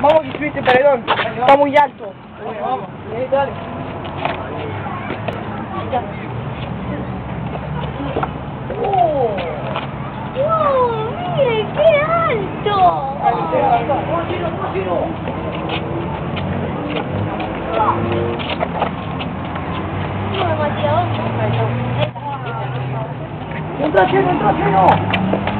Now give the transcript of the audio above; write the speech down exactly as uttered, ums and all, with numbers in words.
Vamos a subir este paredón. Está muy alto. Bueno, vamos. Vení, dale. ¡Oh! ¡Oh! ¡Mire, qué alto! ¡Vamos, Chino, vamos, Chino! No, Matías, ¡Entra, Chino, entra, Chino!